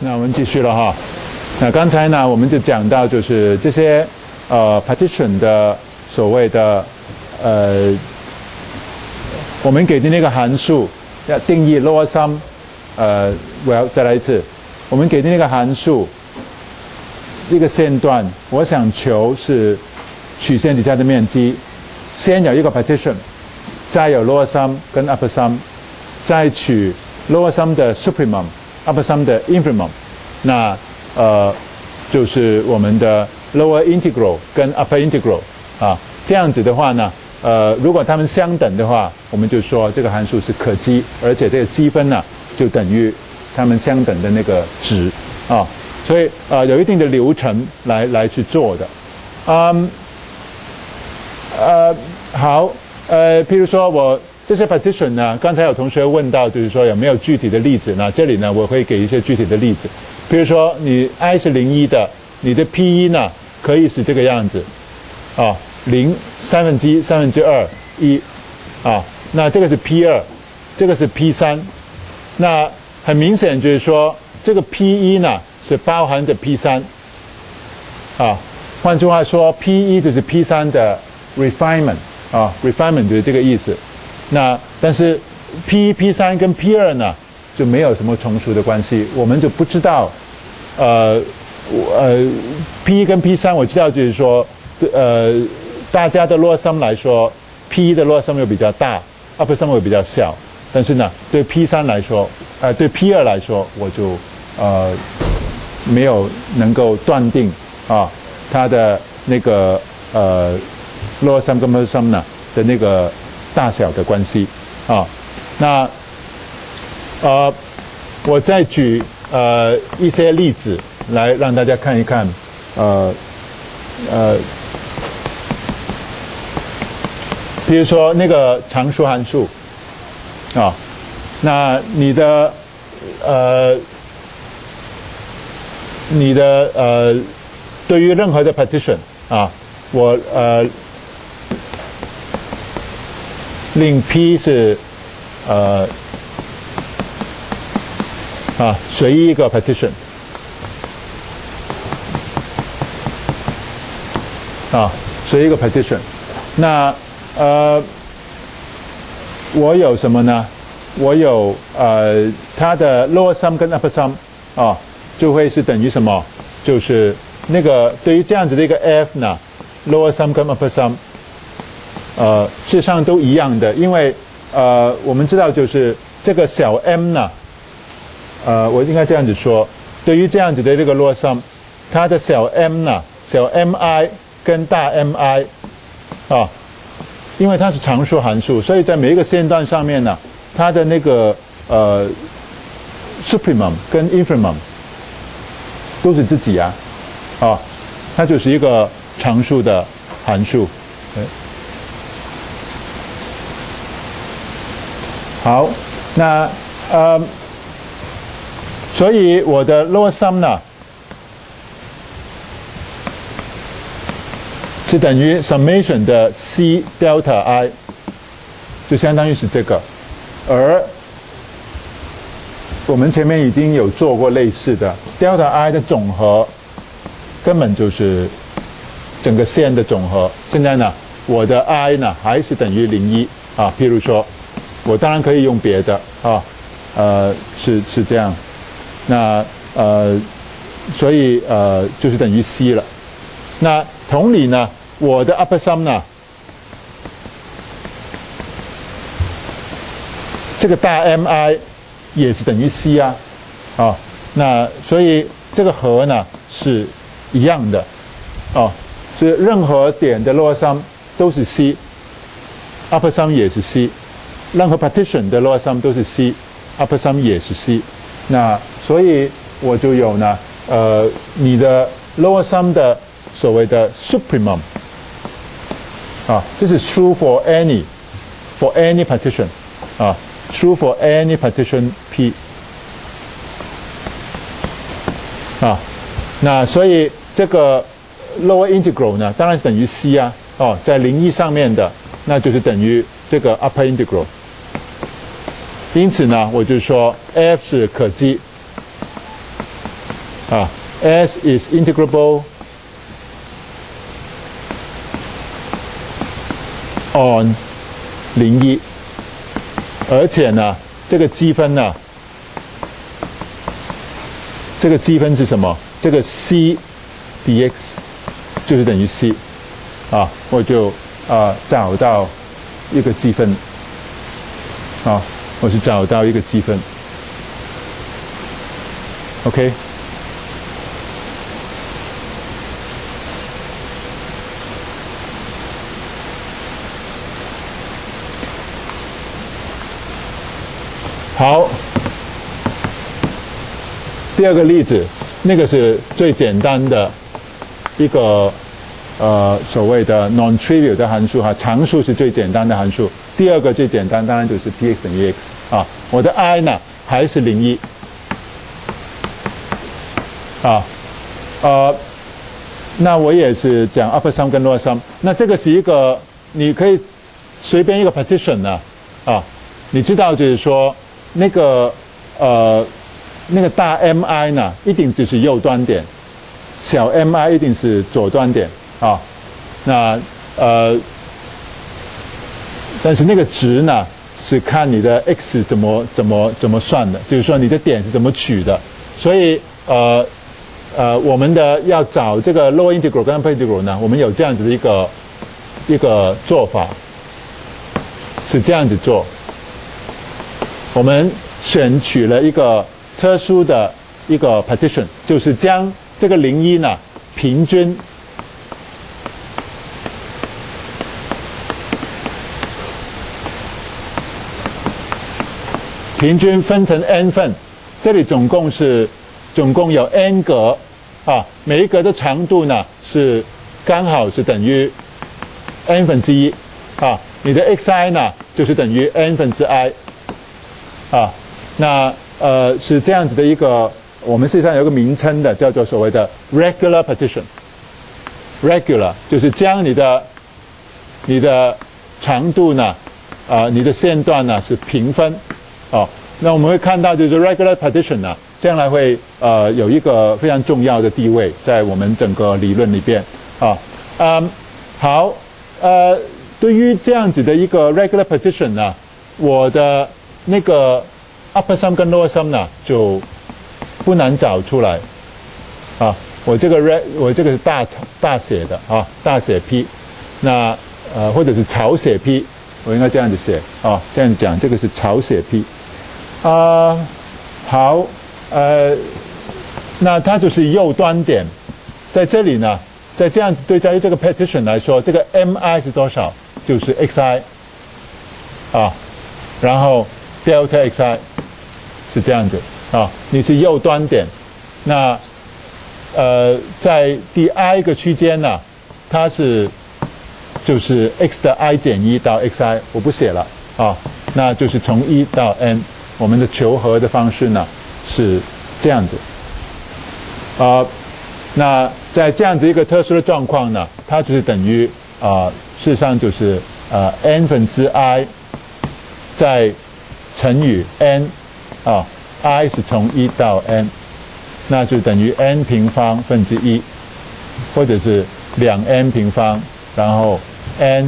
那我们继续了哈。那刚才呢，我们就讲到就是这些partition 的所谓的我们给的那个函数要定义 lower sum， 我要再来一次，我们给的那个函数这个线段，我想求是曲线底下的面积，先有一个 partition， 再有 lower sum 跟 upper sum， 再取 lower sum 的 supremum。upper sum 的 infimum， 那就是我们的 lower integral 跟 upper integral 啊，这样子的话呢，如果它们相等的话，我们就说这个函数是可积，而且这个积分呢就等于它们相等的那个值啊，所以有一定的流程来去做的，好，譬如说我。这些 partition 呢，刚才有同学问到，就是说有没有具体的例子呢？这里呢，我会给一些具体的例子。比如说，你 i 是01的，你的 p1 呢可以是这个样子，啊，02/3 1，啊，那这个是 p2， 这个是 p3， 那很明显就是说，这个 p1 呢是包含着 p3， 啊，换句话说 ，p1 就是 p3 的 refinement， 啊 ，refinement 就是这个意思。那但是 P1、P3 跟 P2 呢就没有什么从属的关系，我们就不知道P1 跟 P3 我知道就是说大家的 lower sum 来说 P1 的 lower sum 又比较大 upper sum 又比较小，但是呢对 P3 来说对 P2 来说我就没有能够断定啊它的那个lower sum 跟 upper sum 呢的那个大小的关系啊，那我再举一些例子来让大家看一看，比如说那个常数函数啊，那你的对于任何的 partition 啊，我令 P 是随意一个 partition 随意一个 partition， 那我有什么呢？我有它的 lower sum 跟 upper sum 就会是等于什么？就是那个对于这样子的一个 F 呢 ，lower sum 跟 upper sum。事实上都一样的，因为我们知道就是这个小 m 呢，我应该这样子说，对于这样子的这个 lower sum， 它的小 m 呢，小 mi 跟大 mi 因为它是常数函数，所以在每一个线段上面呢，它的那个supremum 跟 infimum 都是自己它就是一个常数的函数。好，那所以我的 lower sum 呢是等于 summation 的 c delta i， 就相当于是这个，而我们前面已经有做过类似的 delta i 的总和，根本就是整个线的总和。现在呢，我的 i 呢还是等于01譬如说。我当然可以用别的是这样，那所以就是等于 c 了。那同理呢，我的 upper sum 呢，这个大 mi 也是等于 c 那所以这个和呢是一样的所以任何点的 lower sum 都是 c，upper sum 也是 c。任何 partition 的 lower sum 都是 c，upper sum 也是 c， 那所以我就有呢，你的 lower sum 的所谓的 supremum，这是 true for any partition true for any partition P，那所以这个 lower integral 呢，当然是等于 c 在01上面的，那就是等于这个 upper integral。因此呢，我就说 f 是可积 S is integrable on 01，而且呢，这个积分呢，这个积分是什么？这个 c dx 就是等于 c， 我就找到一个积分，我是找到一个积分 ，OK。好，第二个例子，那个是最简单的一个所谓的 non-trivial 的函数常数是最简单的函数。第二个最简单当然就是 px 等于 x 我的 I 呢还是01那我也是讲 upper sum 跟 lower sum。那这个是一个你可以随便一个 partition 你知道就是说。那个大 mi 呢，一定只是右端点，小 mi 一定是左端点那但是那个值呢，是看你的 x 怎么算的，就是说你的点是怎么取的。所以我们要找这个 lower integral 跟 upper integral 呢，我们有这样子的一个做法，是这样子做。我们选取了一个特殊的一个 partition， 就是将这个01呢平均分成 n 份，这里总共有 n 格每一格的长度呢是刚好是等于 n 分之一你的 xi 呢就是等于 n 分之 i。那是这样子的一个，我们实际上有一个名称的，叫做所谓的 regular partition。regular 就是将你的长度呢，你的线段呢是平分。那我们会看到就是 regular partition 呢，将来会有一个非常重要的地位在我们整个理论里边好，对于这样子的一个 regular partition 呢，我的那个 upper sum 跟 lower sum 呢就不难找出来我这个是大写的大写 P， 那或者是草写 P， 我应该这样子写这样讲，这个是草写 P 好那它就是右端点，在这里呢，在这样子对于这个 partition 来说，这个 mi 是多少？就是 xi 然后 delta xi 是这样子你是右端点，那在第 i 个区间呢，它就是 x 的 i 减1到 xi， 我不写了那就是从1到 n， 我们的求和的方式呢是这样子那在这样子一个特殊的状况呢，它就是等于事实上就是n 分之 i 再乘以 n i 是從1到 n， 那就等於 n 平方分之1，或者是2n 平方，然後 n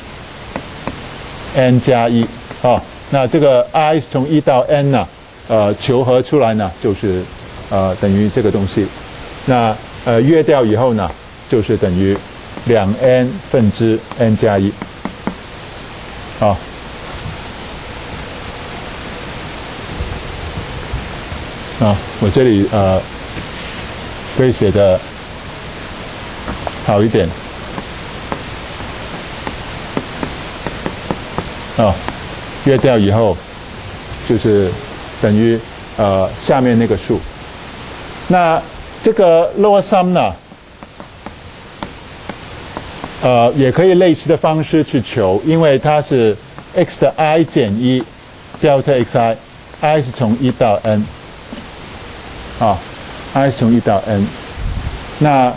加1那这个 i 是從1到 n 呢求和出来呢就是等于这个东西，那约掉以后呢就是等于2n 分之 n 加1我这里可以写的好一点约掉以后就是等于下面那个数。那这个 lower sum 呢也可以类似的方式去求，因为它是 x 的 i 减1 delta xi， i 是从1到 n i 是从1到 n， 那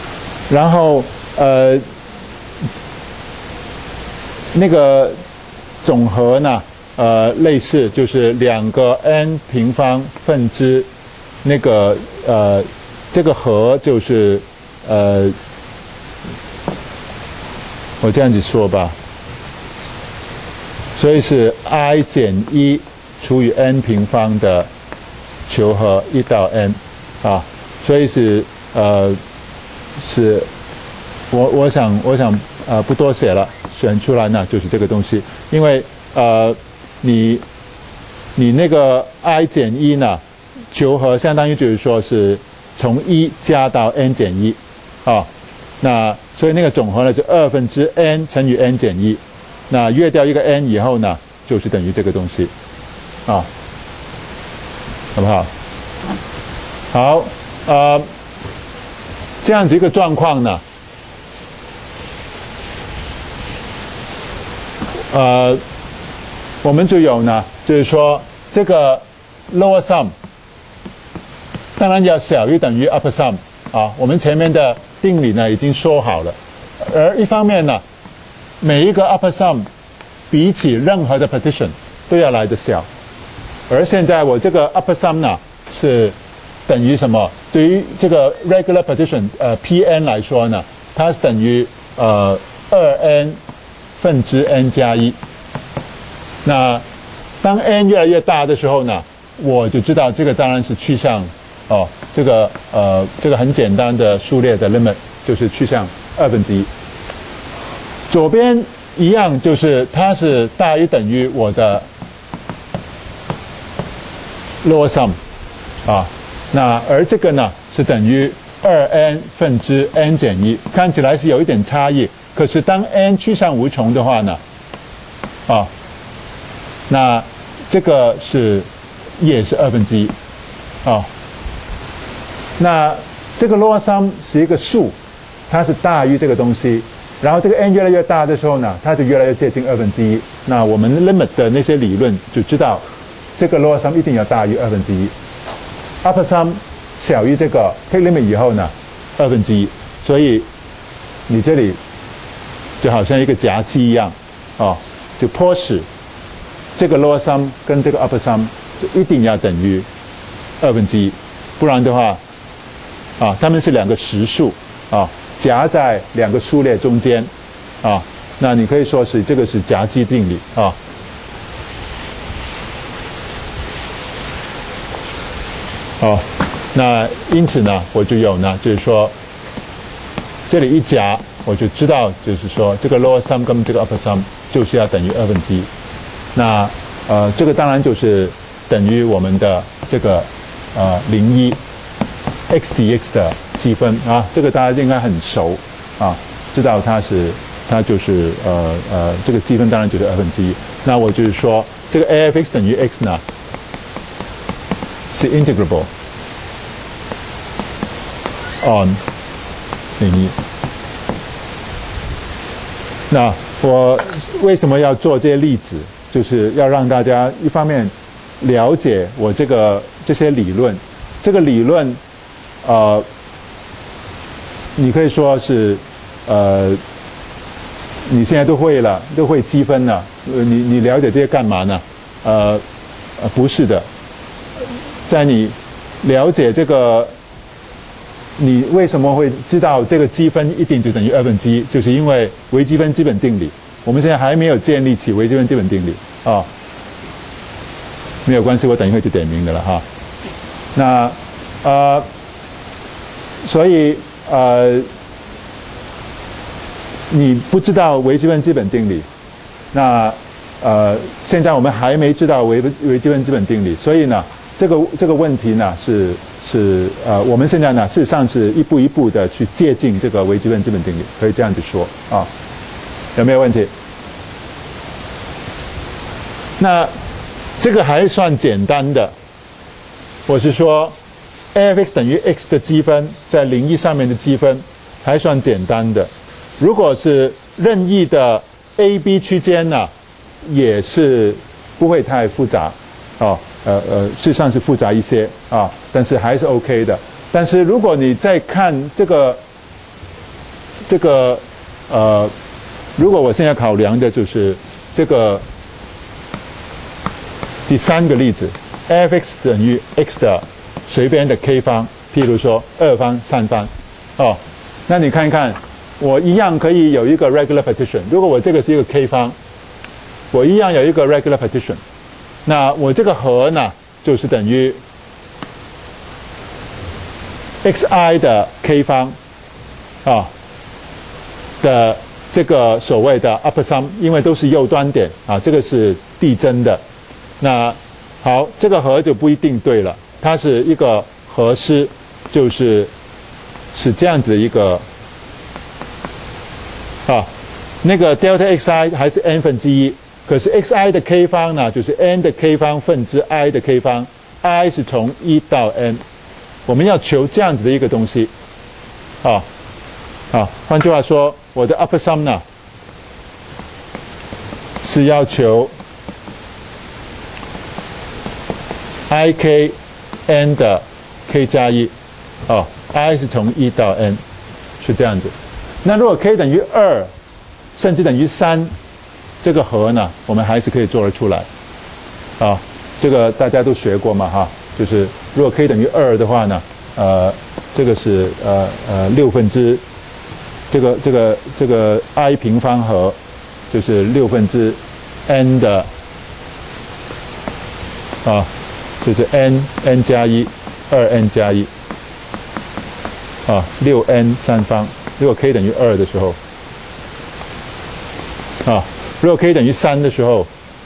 然后那个总和呢，类似就是2个 n 平方分之那个这个和就是我这样子说吧，所以是 i 减1除以 n 平方的求和1到 n 啊，所以是是我想不多写了，选出来呢就是这个东西，因为你那个 i 减1呢，求和相当于就是说是从1加到 n 减1啊，那所以那个总和呢是2分之 n 乘以 n 减1，那约掉一个 n 以后呢，就是等于这个东西啊，好不好？好，这样子一个状况呢，我们就有呢，就是说这个 lower sum 当然要小于等于 upper sum 啊，我们前面的定理呢已经说好了，而一方面呢，每一个 upper sum 比起任何的 partition 都要来得小，而现在我这个 upper sum 呢是等于什么？对于这个 regular partition Pn 来说呢，它是等于2n 分之 n 加1。那当 n 越来越大的时候呢，我就知道这个当然是趋向这个很简单的数列的 limit 就是趋向2分之1。左边一样，就是它是大于等于我的 lower sum 啊。那而这个呢是等于2n 分之 n 减1，看起来是有一点差异，可是当 n 趋向无穷的话呢，那这个也是2分之1那这个 lower sum 是一个数，它是大于这个东西，然后这个 n 越来越大的时候呢，它就越来越接近2分之1。那我们 limit 的那些理论就知道，这个 lower sum 一定要大于2分之1。upper sum 小于这个 take limit 以后呢，2分之1，所以你这里就好像一个夹击一样，就迫使这个 lower sum 跟这个 upper sum 就一定要等于2分之1，不然的话，它们是2个实数夹在2个数列中间那你可以说是这个是夹击定理那因此呢，我就有呢，就是说这里一夹，我就知道，就是说这个 lower sum 跟这个 upper sum 就是要等于2分之1。那这个当然就是等于我们的这个01 x dx 的积分这个大家应该很熟知道它就是这个积分当然就是2分之1。那我就是说这个 a(f)(x) 等于 x 呢是 integrable on 01。那我为什么要做这些例子？就是要让大家一方面了解我这些理论，这个理论你可以说是你现在都会了，都会积分了，你了解这些干嘛呢？不是的，在你了解这个，你为什么会知道这个积分一定就等于2分之1？就是因为微积分基本定理。我们现在还没有建立起微积分基本定理没有关系，我等一会就点名的了哈。那所以你不知道微积分基本定理，那现在我们还没知道微积分基本定理，所以呢，这个问题呢是我们现在呢事实上是一步一步的去接近这个微积分基本定理，可以这样子说有没有问题？那这个还算简单的，我是说 a(f)(x) 等于 x 的积分在01上面的积分还算简单的。如果是任意的 a、b 区间呢，也是不会太复杂事实上是复杂一些但是还是 OK 的。但是如果你再看这个如果我现在考量的就是这个第三个例子 ，f(x) 等于 x 的随便的 k 方，譬如说2方、3方，哦，那你看看，我一样可以有一个 regular partition。如果我这个是一个 k 方，我一样有一个 regular partition， 那我这个和呢，就是等于 xi 的 k 方，啊的这个所谓的 upper sum， 因为都是右端点啊，这个是递增的。那好，这个和就不一定对了，它是一个和式，是这样子的一个啊，那个 delta xi 还是 n 分之一，可是 xi 的 k 方呢，就是 n 的 k 方分之 i 的 k 方 ，i 是从1到 n， 我们要求这样子的一个东西，啊。换句话说，我的 upper sum 呢是要求 ik n 的 k 加1，i 是从1到 n， 是这样子。那如果 k 等于2，甚至等于3，这个和呢，我们还是可以做得出来。这个大家都学过嘛，哈，就是如果 k 等于2的话呢，这个是6分之。这个 i 平方和就是6分之 n 的就是 n 加1 2n 加16n 3方。如果 k 等于2的时候如果 k 等于3的时候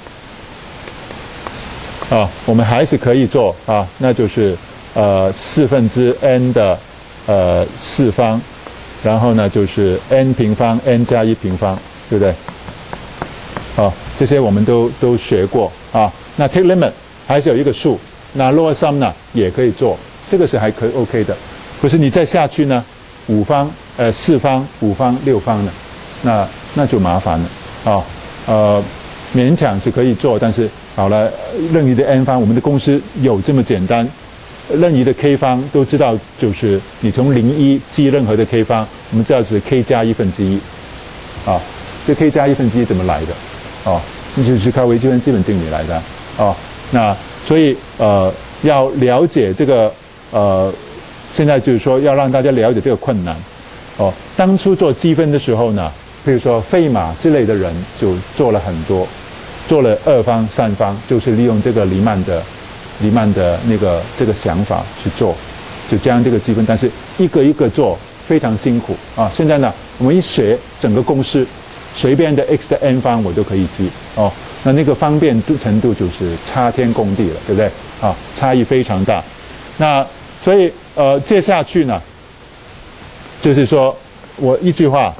我们还是可以做那就是4分之 n 的4方。然后呢，就是 n 平方 n 加1平方，对不对？这些我们都学过那 take limit 还是有一个数，那 lower sum 呢也可以做，这个是还可以 OK 的。可是你再下去呢，5方、4方、5方、6方呢，那就麻烦了勉强是可以做，但是好了，任意的 n 方，我们的公式有这么简单。任意的 k 方都知道，就是你从01记任何的 k 方，我们知道是 k 加1分之一这 k 加1分之一怎么来的那就是靠微积分基本定理来的那所以要了解这个现在就是说要让大家了解这个困难当初做积分的时候呢，比如说费马之类的人就做了很多，做了2方、3方，就是利用这个黎曼的这个想法去做，就将这个积分，但是一个一个做非常辛苦现在呢，我们一学整个公式，随便的 x 的 n 方我都可以记那个方便程度就是差天共地了，对不对差异非常大。那所以接下去呢，就是说我一句话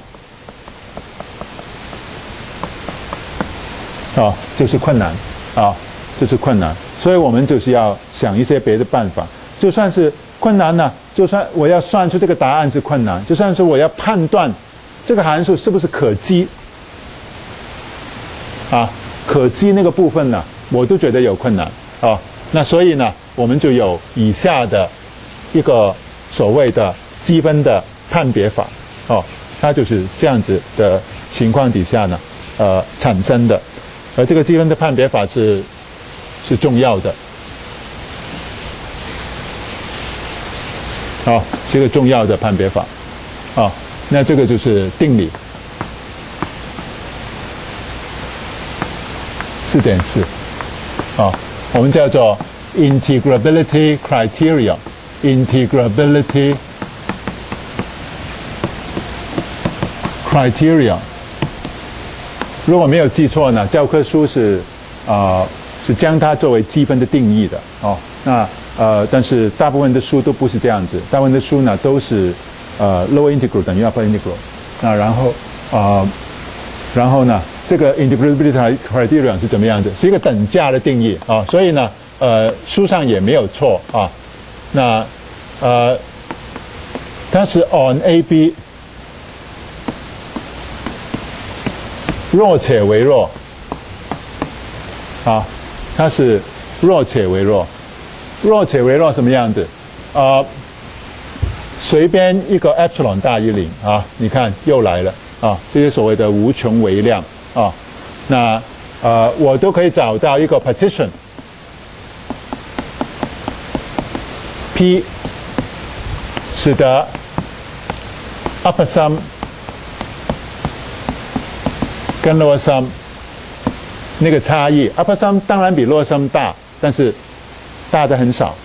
就是困难就是困难。所以我们就是要想一些别的办法，就算是困难呢，就算我要算出这个答案是困难，就算是我要判断这个函数是不是可积可积那个部分呢，我都觉得有困难那所以呢，我们就有以下的一个所谓的积分的判别法它就是这样子的情况底下呢产生的，而这个积分的判别法是重要的这个重要的判别法那这个就是定理 4.4我们叫做 integrability criteria integrability criteria 如果没有记错呢，教科书是将它作为积分的定义的那但是大部分的书都不是这样子，大部分的书呢都是lower integral 等于 upper integral 那然后呢这个 integrability criterion 是怎么样子，是一个等价的定义所以呢书上也没有错那它是 on AB 弱且为弱它是弱且为弱，弱且为弱什么样子随便一个 epsilon 大于0你看又来了这些所谓的无穷微量那我都可以找到一个 partition P 使得 upper sum 跟 lower sum 那个差异 ，upper sum 当然比 lower sum 大，但是大的很少。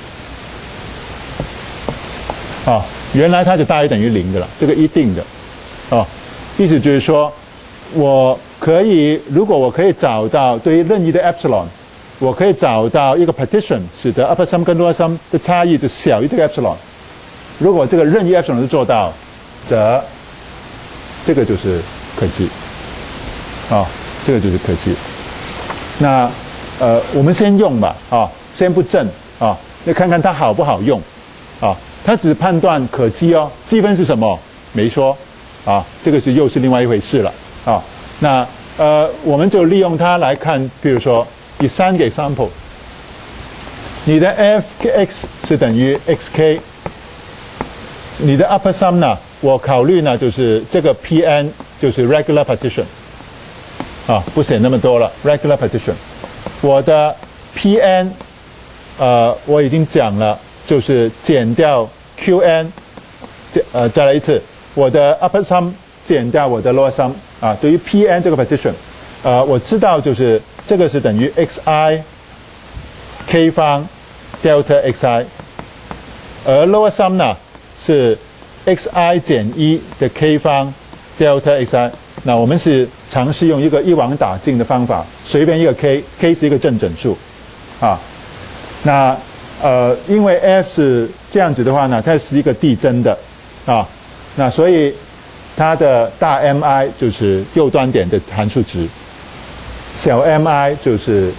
啊，原来它就大于等于0的了，这个一定的。啊，意思就是说，我可以，如果我可以找到对于任意的 epsilon， 我可以找到一个 partition， 使得 upper sum 跟 lower sum 的差异就小于这个 epsilon。如果这个任意 epsilon 都做到，则这个就是可记。啊，这个就是可记。那我们先用吧，啊，先不证啊，那看看它好不好用，啊，它只是判断可记哦，积分是什么没说，啊，这个又是另外一回事了，啊，那我们就利用它来看，比如说以3个 example， 你的 f(x) 是等于 xk， 你的 upper sum 呢，我考虑呢就是这个 Pn 就是 regular partition。啊，不写那么多了 ，regular partition。我的 Pn， 我已经讲了，就是减掉 Qn， 再来一次，我的 upper sum 减掉我的 lower sum， 啊，对于 Pn 这个 partition， 我知道就是这个是等于 xi k 方 delta xi， 而 lower sum 呢是 xi 减1的 k 方 delta xi。那我们是尝试用一个一网打尽的方法，随便一个 k 是一个正整数，啊，那因为 f 是这样子的话呢，它是一个递增的，啊，那所以它的大 mi 就是右端点的函数值，小 mi 就是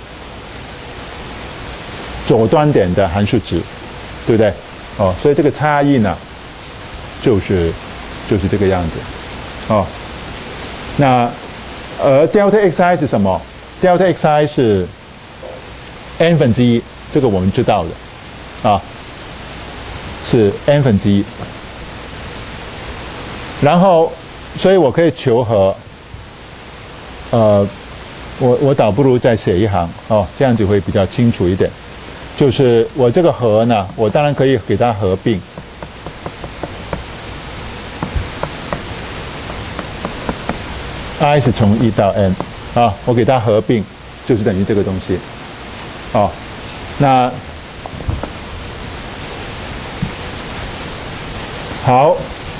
左端点的函数值，对不对？哦，所以这个差异呢，就是这个样子，哦。那delta xi 是什么 ？delta xi 是 n 分之一，这个我们知道的，啊，是 n 分之一。然后，所以我可以求和，我倒不如再写一行哦，这样子会比较清楚一点。就是我这个和呢，我当然可以给它合并。I 是从1到 n， 啊，我给它合并，就是等于这个东西，哦，那好，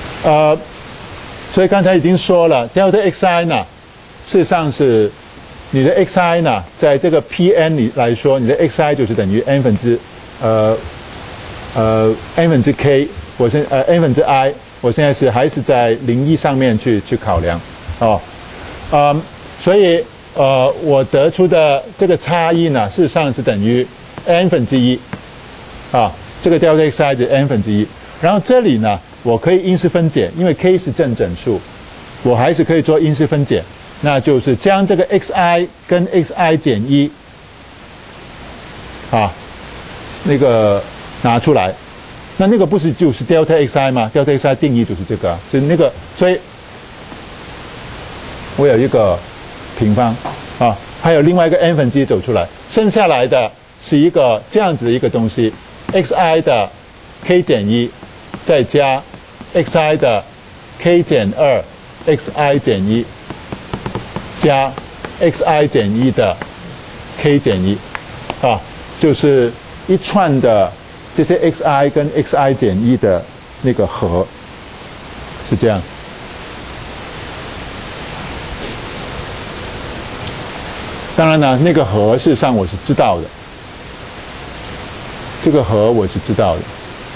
所以刚才已经说了 ，delta xi 呢，事实上是你的 xi 呢，在这个 Pn 里来说，你的 xi 就是等于 n 分之n 分之 k， n 分之 i， 我现在还是在01上面去考量，哦。所以我得出的这个差异呢，事实上是等于 n 分之一，啊，这个 delta xi 是 n 分之一。然后这里呢，我可以因式分解，因为 k 是正整数，我还是可以做因式分解，那就是将这个 xi 跟 xi 减1，啊，那个拿出来，那个不是就是 delta xi 吗 ？delta xi 定义就是这个，就是那个，所以。我有一个平方，啊，还有另外一个 n 分之一走出来，剩下来的是一个这样子的一个东西 ，xi 的 k 减1，再加 xi 的 k 减2 xi 减1，加 xi 减1的 k 减1，啊，就是一串的这些 xi 跟 xi 减1的那个和，是这样。当然呢，那个和事实上我是知道的，这个和我是知道的，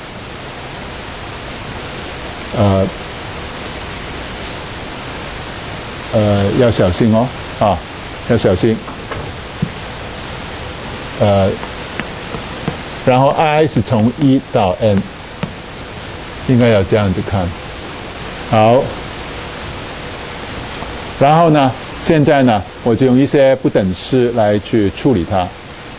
要小心哦，啊，要小心，然后 i 是从1到 n， 应该要这样子看，好，然后呢？现在呢，我就用一些不等式来去处理它，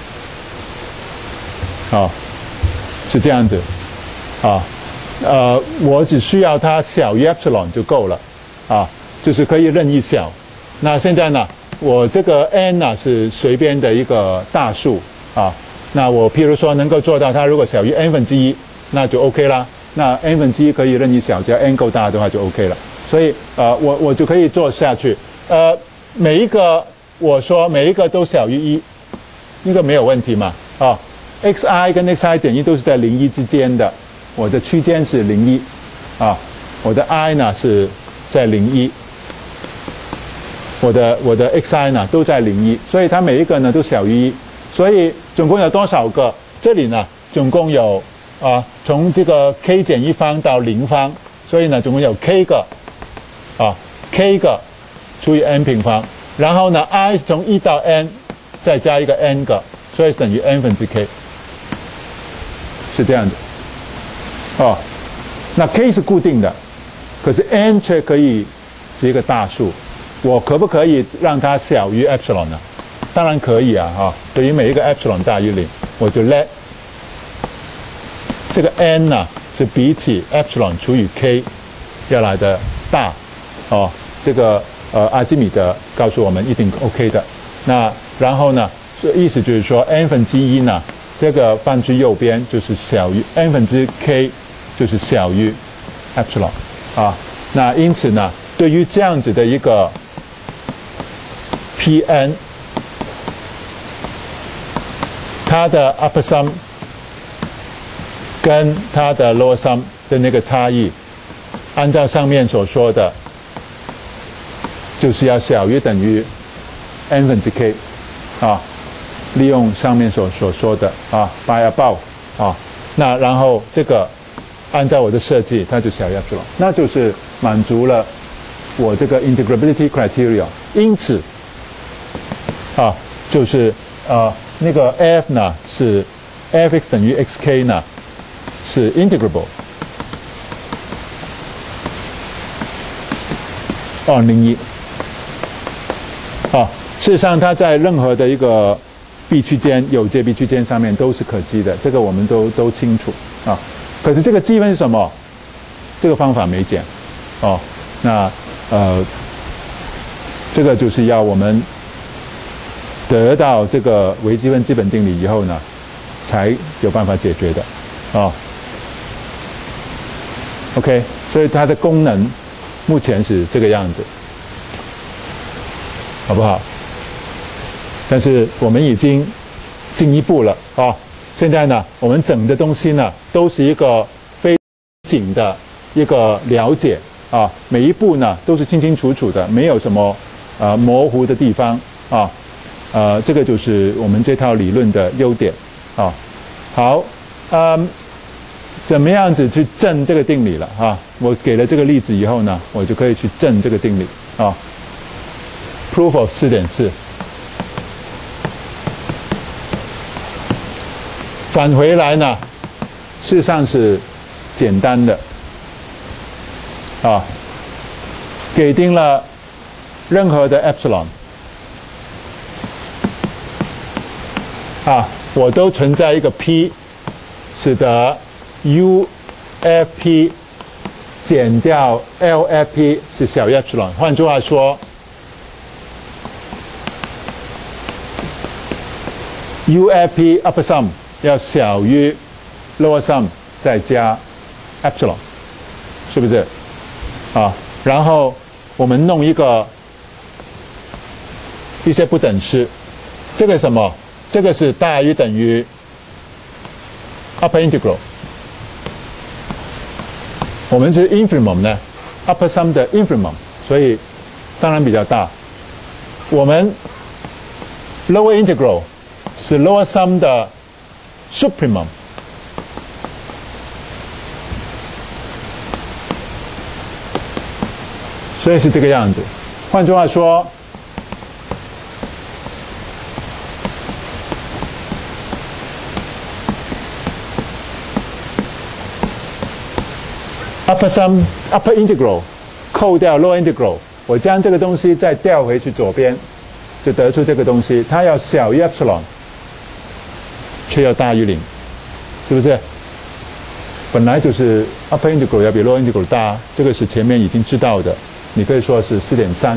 啊，是这样子，啊，我只需要它小于 epsilon 就够了，啊，就是可以任意小。那现在呢，我这个 n 呢是随便的一个大数，啊， 那我譬如说能够做到它如果小于 n 分之一，那就 OK 啦。那 n 分之一可以任意小，只要 n 够大的话就 OK 了。所以我就可以做下去。每一个我说每一个都小于1，应该没有问题嘛？xi 跟 xi 减1都是在0、1之间的，我的区间是0、1，我的 i 呢是在0、1，我的 xi 呢都在0、1，所以它每一个呢都小于1，所以总共有多少个？这里呢总共有从这个 k 减1方到0方，所以呢总共有 k 个k 个除以 n 平方，然后呢 i 是从1到 n 再加一个 n 个，所以是等于 n 分之 k， 是这样子。那 k 是固定的，可是 n 却可以是一个大数，我可不可以让它小于 epsilon 呢？当然可以啊，对于每一个 epsilon 大于0，我就 let 这个 n 呢是比起 epsilon 除以 k 要来的大，这个阿基米德告诉我们一定 OK 的。那然后呢，意思就是说 n 分之1呢，这个放去右边就是小于 n 分之 k， 就是小于 epsilon 那因此呢，对于这样子的一个 Pn， 它的 upper sum 跟它的 lower sum 的那个差异，按照上面所说的，就是要小于等于 n 分之 k， 利用上面所说的by above 那然后这个按照我的设计，它就小于 epsilon， 那就是满足了我这个 integrability criteria。因此就是那个 f 呢是 f(x) 等于 xk 呢是 integrable。01事实上它在任何的一个 B 区间有界 B 区间上面都是可积的，这个我们都清楚可是这个积分是什么？这个方法没讲那这个就是要我们得到这个微积分基本定理以后呢，才有办法解决的OK， 所以它的功能目前是这个样子，好不好？但是我们已经进一步了现在呢，我们整的东西呢都是一个非紧的一个了解每一步呢都是清清楚楚的，没有什么模糊的地方这个就是我们这套理论的优点好，怎么样子去证这个定理了我给了这个例子以后呢，我就可以去证这个定理Proof of 4.4。返回来呢，事实上是简单的给定了任何的 epsilon我都存在一个 p， 使得 UFP 减掉 LFP 是小于 epsilon。换句话说 ，UFP upper sum 要小于 lower sum 再加 epsilon， 是不是？然后我们弄一些不等式，这个什么？这个是大于等于 upper integral。我们是 infimum 呢 ，upper sum 的 infimum， 所以当然比较大。我们 lower integral 是 lower sum 的 supremum， 所以是这个样子。换句话说，upper integral 扣掉 lower integral， 我将这个东西再调回去左边，就得出这个东西，它要小于 epsilon， 却要大于0，是不是？本来就是 upper integral 要比 lower integral 大，这个是前面已经知道的，你可以说是 4.3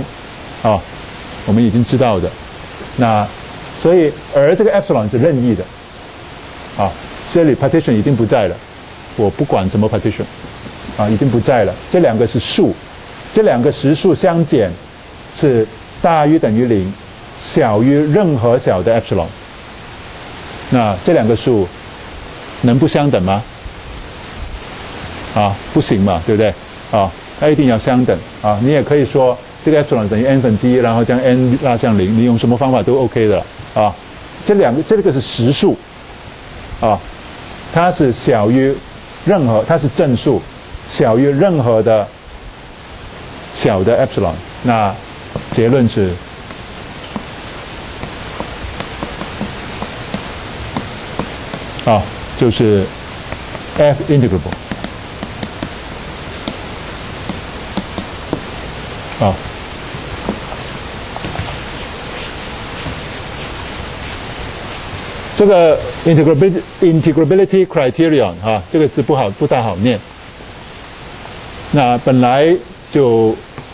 我们已经知道的。那所以而这个 epsilon 是任意的啊，这里 partition 已经不在了，我不管什么 partition， 啊，已经不在了。这两个是数，这两个实数相减是大于等于0，小于任何小的 epsilon。那这两个数能不相等吗？啊，不行嘛，对不对？啊，它一定要相等啊。你也可以说这个 epsilon 等于 n 分之一，然后将 n 拉向0，你用什么方法都 OK 的啊。这个是实数啊，它是小于任何，它是正数，小于任何的小的 epsilon。那结论是啊，就是 f integrable。啊，这个 integrability criterion 啊，这个字不大好念。那本来就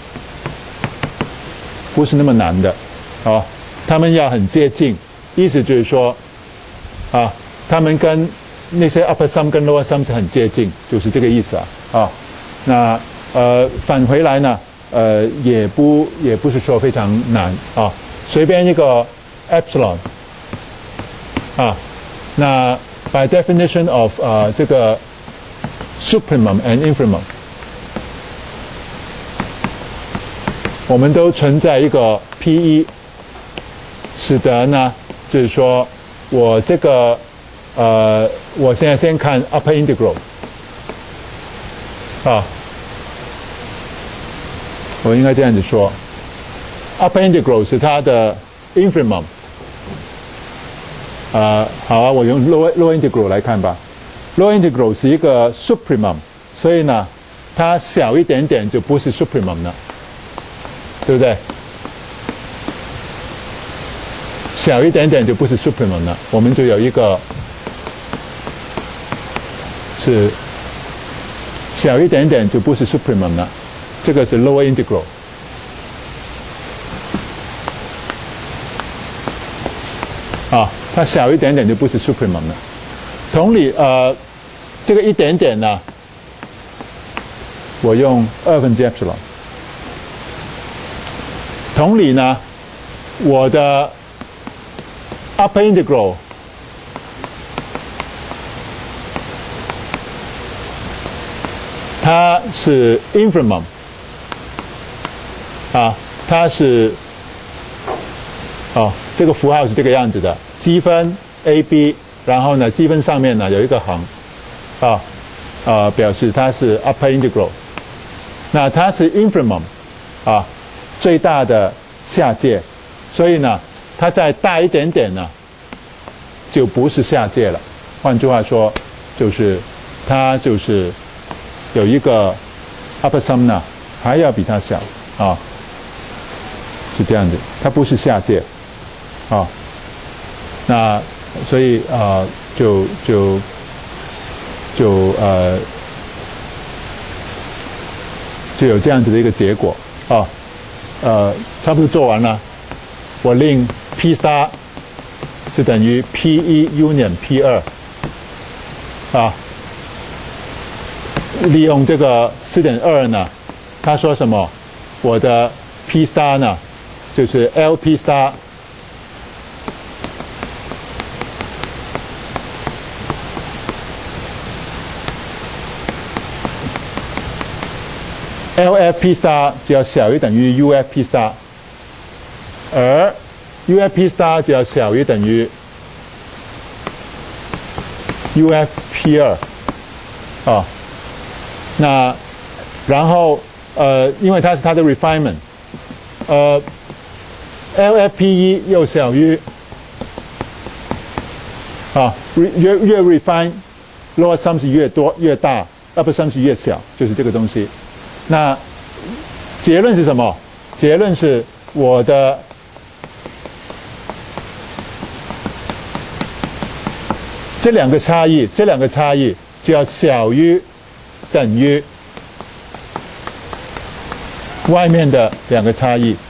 不是那么难的啊，他们要很接近，意思就是说啊，他们跟那些 upper sum 跟 lower sum 是很接近，就是这个意思啊。啊，那返回来呢？也不是说非常难啊，随便一个 epsilon 啊，那 by definition of 这个 supremum and infimum， 我们都存在一个 P1， 使得呢，就是说我这个我现在先看 upper integral 啊。我应该这样子说 ，upper integral 是它的 infimum。好啊，我用 lower integral 来看吧。lower integral 是一个 supremum， 所以呢，它小一点点就不是 supremum 了，对不对？小一点点就不是 supremum 了，我们就有一个是小一点点就不是 supremum 了。这个是 lower integral 啊，它小一点点就不是 supremum 了。同理，这个一点点呢，我用2分之 epsilon。同理呢，我的 upper integral 它是 infimum。啊，它是这个符号是这个样子的，积分 AB， 然后呢，积分上面呢有一个横，表示它是 upper integral。那它是 infimum， 最大的下界，所以呢，它再大一点点呢，就不是下界了。换句话说，就是它就是有一个 upper sum 呢，还要比它小啊。是这样子，它不是下界，啊，那所以就有这样子的一个结果啊，差不多做完了，我令 P star 是等于 P1 union P2， 啊，利用这个 4.2 呢，他说什么？我的 P star 呢？就是 LP star LFP star 就要小于等于 UFP star， 而 UFP star 就要小于等于 UFP2 啊。那然后因为它是它的 refinement， LFP1 又小于越 refine lower sum 是越多越大 ，upper sum 是越小，就是这个东西。那结论是什么？结论是我的这两个差异就要小于等于外面的两个差异。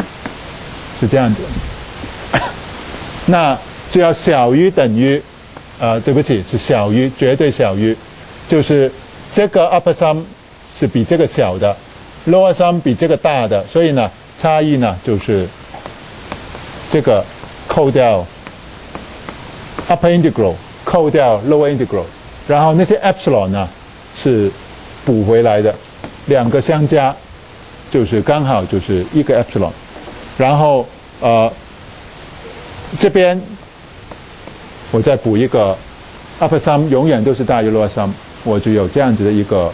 是这样子，那就要小于等于对不起，是小于，绝对小于，就是这个 upper sum 是比这个小的 ，lower sum 比这个大的，所以呢，差异呢就是这个扣掉 upper integral， 扣掉 lower integral， 然后那些 epsilon 呢是补回来的，两个相加就是刚好就是一个 epsilon， 然后这边我再补一个 upper sum 永远都是大于 lower sum， 我就有这样子的一个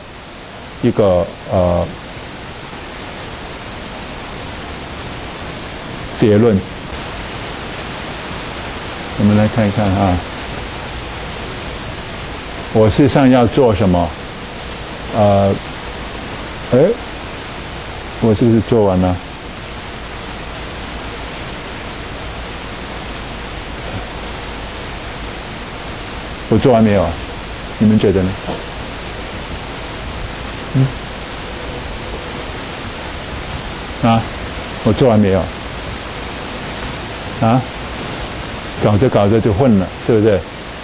结论。我们来看一看啊，我事实上要做什么？我是不是做完了？我做完没有啊？你们觉得呢？我做完没有？搞着搞着就混了，是不是？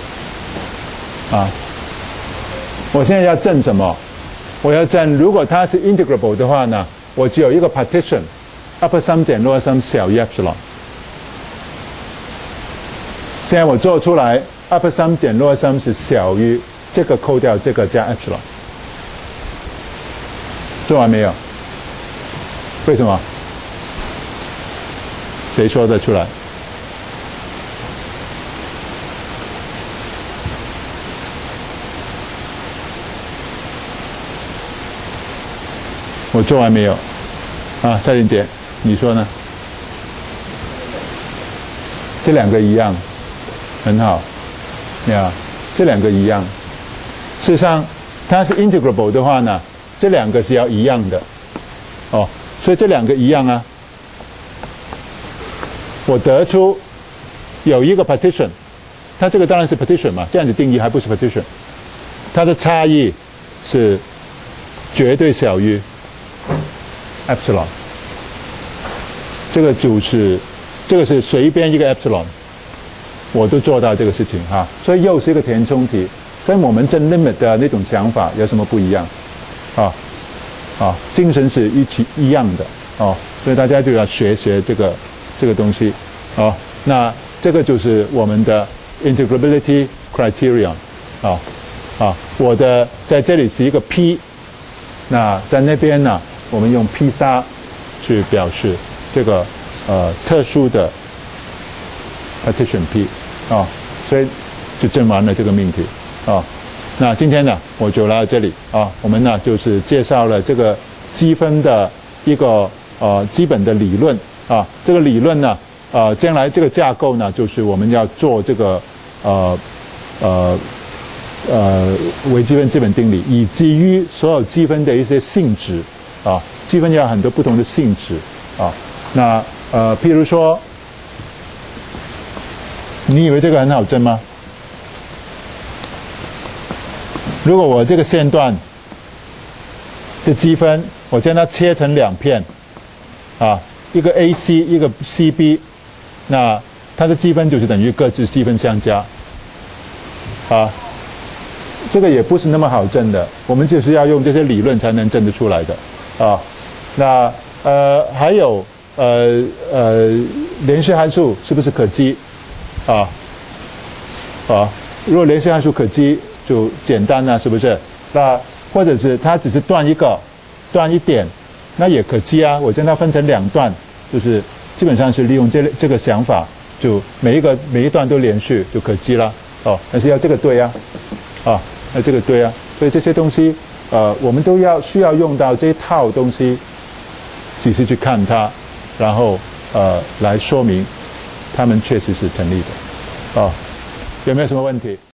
我现在要证什么？我要证，如果它是 integrable 的话呢，我只有一个 partition upper sum 减 lower sum 小于 epsilon。现在我做出来 upper sum 减 lower sum 是小于这个扣掉这个加 epsilon。做完没有？为什么？谁说得出来？我做完没有？蔡玲姐，你说呢？这两个一样，很好，这两个一样。事实上，它是 integrable 的话呢，这两个是要一样的，所以这两个一样啊。我得出有一个 partition， 它这个当然是 partition 嘛，这样子定义还不是 partition， 它的差异是绝对小于 epsilon， 这个是随便一个 epsilon， 我都做到这个事情所以又是一个填充题，跟我们证 limit 的那种想法有什么不一样？精神是一样的所以大家就要学这个东西那这个就是我们的 integrability criterion 我的在这里是一个 p， 那在那边呢？我们用 P* 去表示这个特殊的 partition P 所以就证完了这个命题那今天呢我就来到这里我们呢就是介绍了这个积分的一个基本的理论这个理论呢将来这个架构呢就是我们要做这个微积分基本定理，以及于所有积分的一些性质积分要很多不同的性质那譬如说，你以为这个很好证吗？如果我这个线段的积分，我将它切成两片一个 AC， 一个 CB， 那它的积分就是等于各自积分相加这个也不是那么好证的，我们就是要用这些理论才能证得出来的那还有连续函数是不是可积如果连续函数可积就简单了，是不是？那或者是它只是断一点，那也可积我将它分成两段，就是基本上是利用这个想法，就每一段都连续就可积了但是要这个对要这个对所以这些东西我们都需要用到这一套东西，仔细去看它，然后来说明它们确实是成立的有没有什么问题？